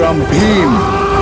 Vikram Bhim.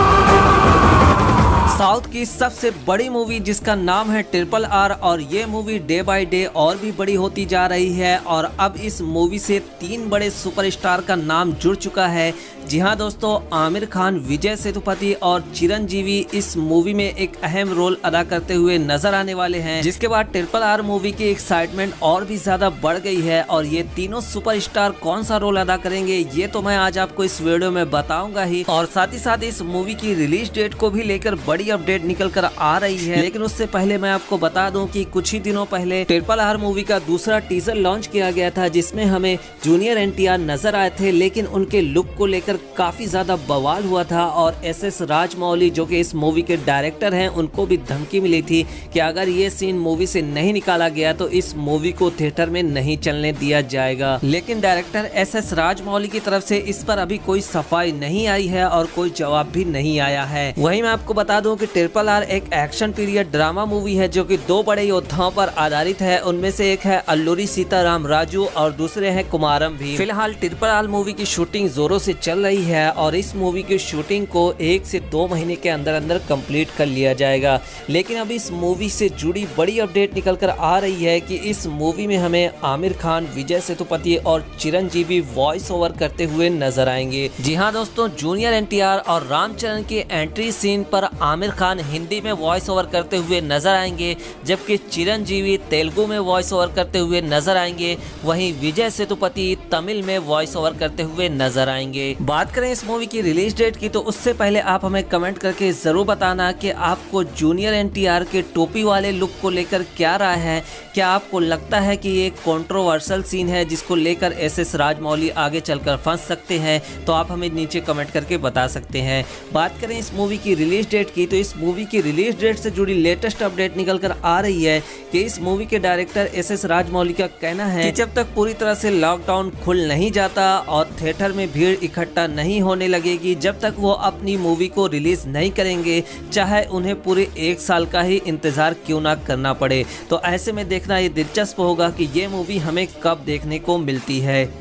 South की सबसे बड़ी मूवी जिसका नाम है RRR और ये मूवी डे बाय डे और भी बड़ी होती जा रही है और अब इस मूवी से 3 बड़े सुपरस्टार का नाम जुड़ चुका है। जी हाँ दोस्तों, आमिर खान, विजय सेतुपति और चिरंजीवी इस मूवी में एक अहम रोल अदा करते हुए नजर आने वाले हैं, जिसके बाद RRR मूवी की एक्साइटमेंट और भी ज्यादा बढ़ गई है। और ये तीनों सुपरस्टार कौन सा रोल अदा करेंगे ये तो मैं आज आपको इस वीडियो में बताऊंगा ही, और साथ ही साथ इस मूवी की रिलीज डेट को भी लेकर बड़ी अपडेट निकल कर आ रही है। लेकिन उससे पहले मैं आपको बता दूं कि कुछ ही दिनों पहले RRR मूवी का दूसरा टीजर लॉन्च किया गया था, जिसमें हमें जूनियर NTR नजर आए थे, लेकिन उनके लुक को लेकर काफी ज्यादा बवाल हुआ था। और SS राजमौली जो कि इस मूवी के डायरेक्टर हैं, उनको भी धमकी मिली थी कि अगर ये सीन मूवी से नहीं निकाला गया तो इस मूवी को थिएटर में नहीं चलने दिया जाएगा। लेकिन डायरेक्टर SS राजमौली की तरफ से इस पर अभी कोई सफाई नहीं आई है और कोई जवाब भी नहीं आया है। वहीं मैं आपको बता दूं कि RRR एक एक्शन पीरियड ड्रामा मूवी है जो कि 2 बड़े योद्धाओं पर आधारित है। उनमें से एक है अल्लूरी सीताराम राजू और दूसरे हैं कुमारम भी। फिलहाल RRR मूवी की शूटिंग जोरों से चल रही है और इस मूवी की शूटिंग को 1 से 2 महीने के अंदर अंदर कंप्लीट कर लिया जाएगा। लेकिन अब इस मूवी से जुड़ी बड़ी अपडेट निकल कर आ रही है कि इस मूवी में हमें आमिर खान, विजय सेतुपति और चिरंजीवी वॉइस ओवर करते हुए नजर आएंगे। जी हाँ दोस्तों, जूनियर NTR और रामचरण की एंट्री सीन पर आमिर खान हिंदी में वॉइस ओवर करते हुए नजर आएंगे, जबकि चिरंजीवी तेलुगु में वॉइस ओवर करते हुए नजर आएंगे। वहीं विजय सेतुपति तमिल में वॉइस ओवर करते हुए नजर आएंगे। बात करें इस मूवी की रिलीज डेट की तो उससे पहले आप हमें कमेंट करके जरूर बताना कि आपको जूनियर NTR के टोपी वाले लुक को लेकर क्या राय है। क्या आपको लगता है कि ये कंट्रोवर्शियल सीन है जिसको लेकर SS राजमौली आगे चलकर फंस सकते हैं? तो आप हमें नीचे कमेंट करके बता सकते हैं। बात करें इस मूवी की रिलीज डेट की तो इस मूवी की रिलीज डेट से जुड़ी लेटेस्ट अपडेट निकल कर आ रही है कि इस मूवी के डायरेक्टर SS राजमौली का कहना है कि जब तक पूरी तरह से लॉकडाउन खुल नहीं जाता और थिएटर में भीड़ इकट्ठा नहीं होने लगेगी, जब तक वो अपनी मूवी को रिलीज नहीं करेंगे, चाहे उन्हें पूरे 1 साल का ही इंतजार क्यों ना करना पड़े। तो ऐसे में देखना ये दिलचस्प होगा कि ये मूवी हमें कब देखने को मिलती है।